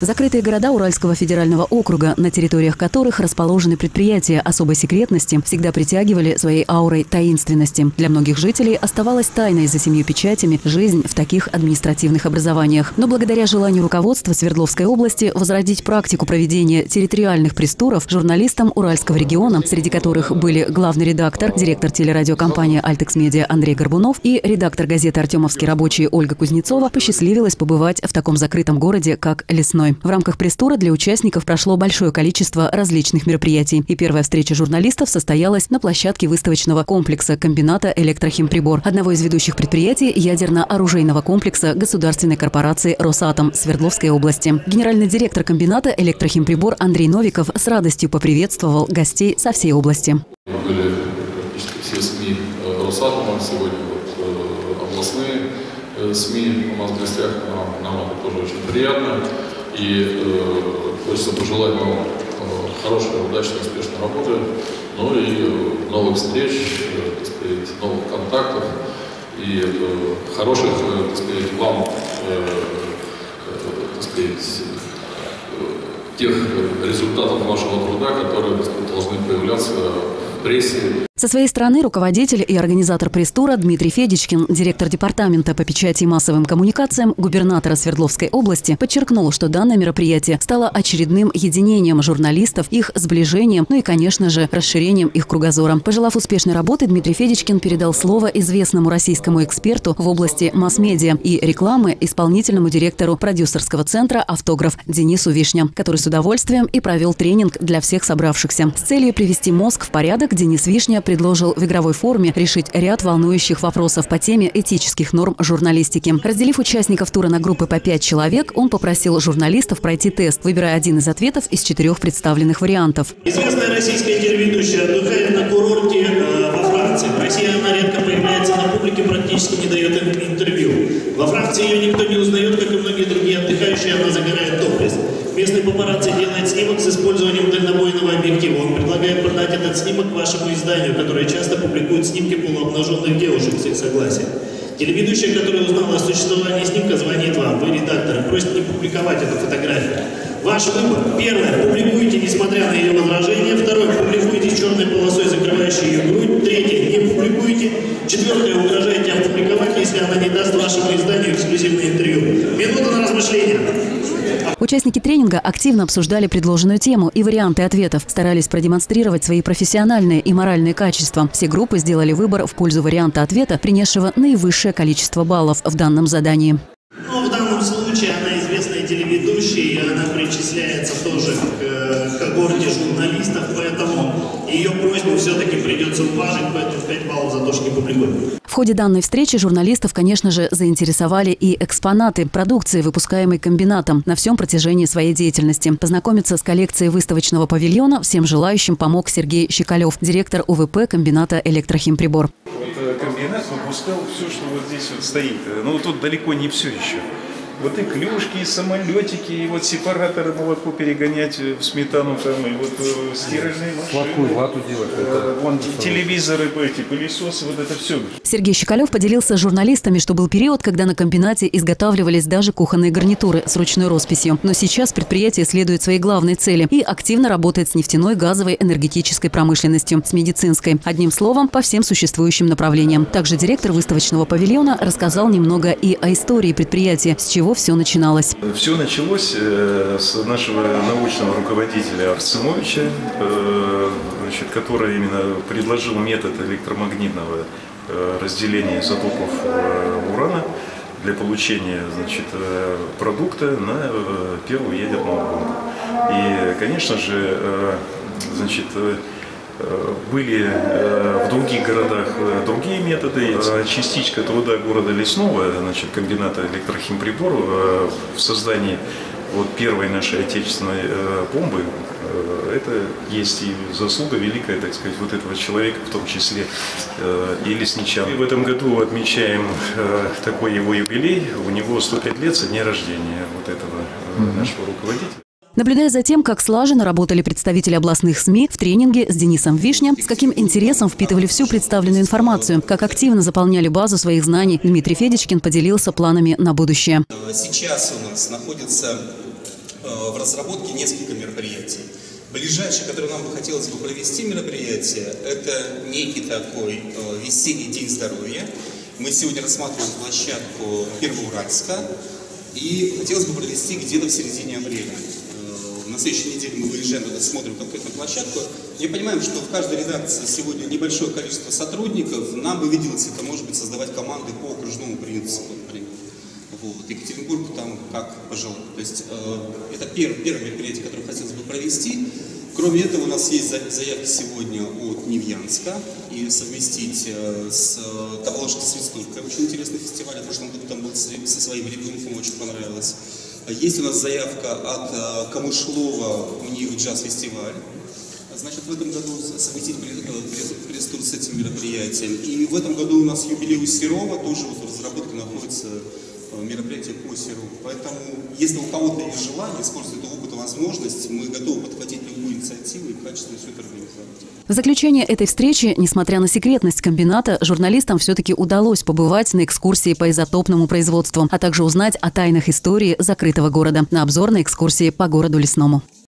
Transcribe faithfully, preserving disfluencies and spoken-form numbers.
Закрытые города Уральского федерального округа, на территориях которых расположены предприятия особой секретности, всегда притягивали своей аурой таинственности. Для многих жителей оставалась тайной за семью печатями жизнь в таких административных образованиях. Но благодаря желанию руководства Свердловской области возродить практику проведения территориальных пресс-туров журналистам Уральского региона, среди которых были главный редактор, директор телерадиокомпании «Альтекс Медиа» Андрей Горбунов и редактор газеты «Артемовский рабочий» Ольга Кузнецова, посчастливилось побывать в таком закрытом городе, как Лесной. В рамках пресс-тура для участников прошло большое количество различных мероприятий. И первая встреча журналистов состоялась на площадке выставочного комплекса комбината «Электрохимприбор», одного из ведущих предприятий ядерно-оружейного комплекса государственной корпорации «Росатом» Свердловской области. Генеральный директор комбината «Электрохимприбор» Андрей Новиков с радостью поприветствовал гостей со всей области. Мы были все СМИ «Росатома», сегодня вот, областные СМИ у нас в гостях, нам, нам это тоже очень приятно. И э, хочется пожелать вам э, хорошей, удачной, успешной работы, ну и э, новых встреч, э, так сказать, новых контактов и э, хороших, э, так сказать, вам, э, э, так сказать, э, тех результатов вашего труда, которые, так сказать, должны появляться в прессе. Со своей стороны руководитель и организатор пресс-тура Дмитрий Федичкин, директор департамента по печати и массовым коммуникациям губернатора Свердловской области, подчеркнул, что данное мероприятие стало очередным единением журналистов, их сближением, ну и, конечно же, расширением их кругозора. Пожелав успешной работы, Дмитрий Федичкин передал слово известному российскому эксперту в области масс-медиа и рекламы, исполнительному директору продюсерского центра «Автограф» Денису Вишня, который с удовольствием и провел тренинг для всех собравшихся. С целью привести мозг в порядок Денис Вишня предложил в игровой форме решить ряд волнующих вопросов по теме этических норм журналистики. Разделив участников тура на группы по пять человек, он попросил журналистов пройти тест, выбирая один из ответов из четырех представленных вариантов. Известная российская телеведущая отдыхает на курорте э, во Франции. В России она редко появляется на публике, практически не дает им интервью. Во Франции ее никто не узнает, как и многие другие отдыхающие, она загорает топлес. Местный папарацци делает снимок с использованием дальнобойного объектива. Он предлагает продать этот снимок вашему изданию, которое часто публикует снимки полуобнаженных девушек с их согласия. Телеведущая, которая узнала о существовании снимка, звонит вам. Вы редактор, просит не публиковать эту фотографию. Ваш выбор. Первое. Публикуйте, несмотря на ее возражения. Второе. Публикуйте черной полосой, закрывающей ее грудь. Третье. Не публикуйте. Четвертое. Угрожайте опубликовать, если она не даст вашему изданию эксклюзивное интервью. Минута на размышление. Участники тренинга активно обсуждали предложенную тему и варианты ответов, старались продемонстрировать свои профессиональные и моральные качества. Все группы сделали выбор в пользу варианта ответа, принесшего наивысшее количество баллов в данном задании. Ну, в данном случае она известная телеведущая, и она причисляется тоже к когорте журналистов, поэтому ее просьбу все-таки придется уважить, поэтому пять баллов за то, что не публикуем. В ходе данной встречи журналистов, конечно же, заинтересовали и экспонаты продукции, выпускаемой комбинатом на всем протяжении своей деятельности. Познакомиться с коллекцией выставочного павильона всем желающим помог Сергей Щекалев, директор У В П комбината «Электрохимприбор». Вот комбинат выпускал все, что вот здесь вот стоит. Но тут далеко не все еще. Вот и клюшки, и самолетики, и вот сепараторы молоко перегонять в сметану, там, и вот э, стиральные машины. Сладкую вату делать. Э, вон, телевизоры, эти пылесосы, вот это все. Сергей Щекалев поделился с журналистами, что был период, когда на комбинате изготавливались даже кухонные гарнитуры с ручной росписью. Но сейчас предприятие следует своей главной цели и активно работает с нефтяной, газовой, энергетической промышленностью, с медицинской. Одним словом, по всем существующим направлениям. Также директор выставочного павильона рассказал немного и о истории предприятия, с чего все начиналось. Все началось э, с нашего научного руководителя Арцемовича, э, значит, который именно предложил метод электромагнитного э, разделения изотопов э, урана для получения, значит, э, продукта на э, первую ядерную бомбу. И, конечно же, э, значит, э, были в других городах другие методы. Частичка труда города Лесного, значит, комбината «Электрохимприбор» в создании вот первой нашей отечественной бомбы, это есть и заслуга великая, так сказать, вот этого человека, в том числе и лесничан. И в этом году отмечаем такой его юбилей, у него сто пять лет со дня рождения вот этого нашего руководителя. Наблюдая за тем, как слаженно работали представители областных СМИ в тренинге с Денисом Вишня, с каким интересом впитывали всю представленную информацию, как активно заполняли базу своих знаний, Дмитрий Федичкин поделился планами на будущее. Сейчас у нас находится разработке несколько мероприятий. Ближайшее, которое нам бы хотелось бы провести мероприятие, это некий такой э, весенний день здоровья. Мы сегодня рассматриваем площадку Первоуральска, и хотелось бы провести где-то в середине апреля. Э, на следующей неделе мы выезжаем туда, смотрим конкретную площадку. И понимаем, что в каждой редакции сегодня небольшое количество сотрудников. Нам бы виделось это, может быть, создавать команды по окружному принципу, например. Вот. Екатеринбург там как пожелать. То есть э, это первое, первое мероприятие, которое хотелось бы провести. Кроме этого, у нас есть заявки сегодня от Невьянска и совместить э, с э, Таволжской Свистулькой. Очень интересный фестиваль. В прошлом году там был со своим ребенком, очень понравилось. Есть у нас заявка от э, Камышлова, у них джаз-фестиваль. Значит, в этом году совместить пресс-тур с этим мероприятием. И в этом году у нас юбилей у Серова, тоже вот в разработке находится мероприятие по Серову. Поэтому, если у кого-то есть желание, использовать опыт и возможность, мы готовы подхватить любую инициативу и качественно все это организовать. В заключение этой встречи, несмотря на секретность комбината, журналистам все-таки удалось побывать на экскурсии по изотопному производству, а также узнать о тайнах истории закрытого города на обзорной экскурсии по городу Лесному.